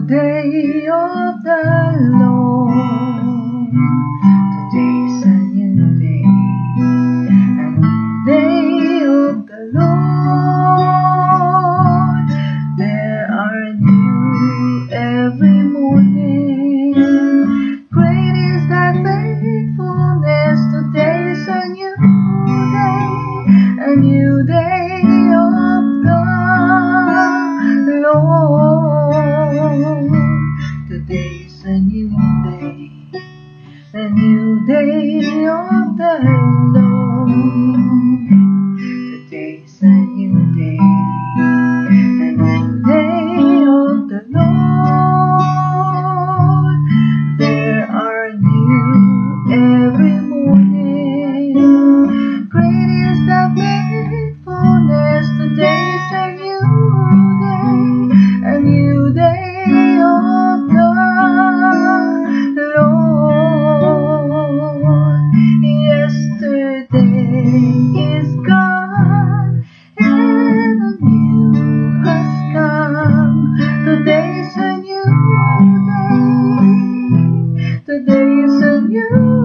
day of the Lord. Today's a new day, a new day of the Lord. There are new every morning. Great is thy faithfulness. Today's a new day, a new day of the Lord. Today's a new day, a new day of the Lord. Today's a new day, a new day of the Lord. There are new every morning. Great is thy faithfulness. Today's a new day, a new day of the Lord. Yesterday is gone and a new has come. Today's a new day. Today is a new